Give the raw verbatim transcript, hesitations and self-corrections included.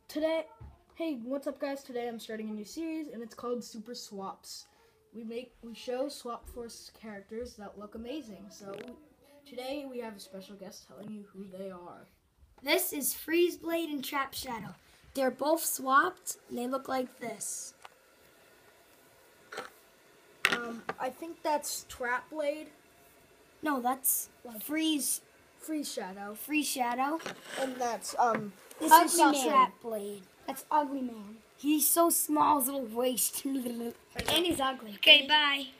today, hey, what's up, guys? Today I'm starting a new series, and it's called Super Swaps. We make we show Swap Force characters that look amazing. So today we have a special guest telling you who they are. This is Freeze Blade and Trap Shadow. They're both swapped, and they look like this. Um, I think that's Trap Blade. No, that's Like Freeze Freeze Shadow, Freeze Shadow. and that's um. This Ugly is Man. Trap Blade. That's Ugly Man. He's so small, his little waist. And he's ugly. Okay, bye.